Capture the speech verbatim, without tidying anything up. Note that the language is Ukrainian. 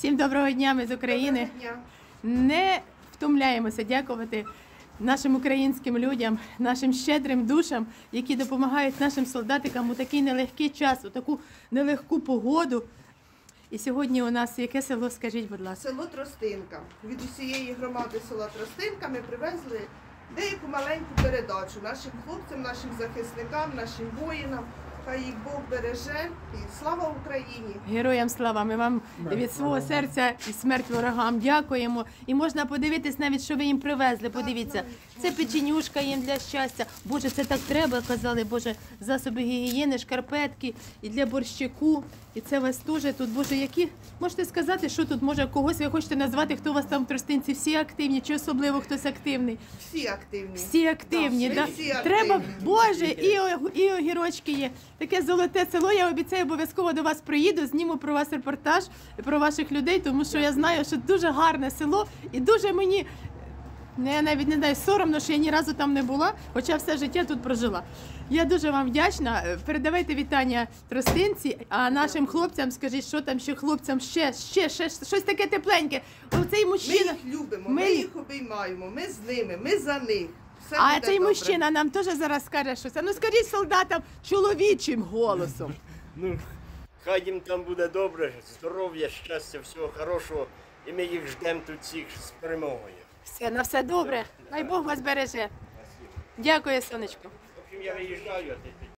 Всім доброго дня, ми з України. Доброго дня. Не втомляємося дякувати нашим українським людям, нашим щедрим душам, які допомагають нашим солдатикам у такий нелегкий час, у таку нелегку погоду. І сьогодні у нас яке село, скажіть, будь ласка? Село Тростинка. Від усієї громади села Тростинка ми привезли деяку маленьку передачу нашим хлопцям, нашим захисникам, нашим воїнам. Хай їх Бог береже. І слава Україні! Героям слава! Ми вам від свого серця і смерть ворогам дякуємо. І можна подивитись навіть, що ви їм привезли. Подивіться, це печенюшка їм для щастя. Боже, це так треба, казали, Боже, засоби гігієни, шкарпетки і для борщику. І це у вас теж тут, Боже, які? Можете сказати, що тут, може, когось ви хочете назвати, хто у вас там в Тростинці? Всі активні, чи особливо хтось активний? Всі активні. Всі активні, Да, да? всі активні. Треба, Боже, і, о- і огірочки є. Таке золоте село, я обіцяю, обов'язково до вас приїду, зніму про вас репортаж, про ваших людей, тому що я знаю, що дуже гарне село і дуже мені, ну, я навіть не знаю, соромно, що я ні разу там не була, хоча все життя тут прожила. Я дуже вам вдячна. Передавайте вітання Тростинці, а нашим хлопцям скажіть, що там ще хлопцям ще, ще, ще щось таке тепленьке. Оцей Ми мужчина. їх любимо, Ми ми їх- їх обіймаємо, ми з ними, ми за них. Все А буде цей добре. мужчина нам теж зараз скаже щось. А ну скажіть солдатам чоловічим голосом. Ну, хай їм там буде добре, здоров'я, щастя, всього хорошого. І ми їх ждемо тут всіх з перемогою. Все, на все добре. Хай Бог вас береже. Дякую, сонечко. В общем, я виїжджаю, а ти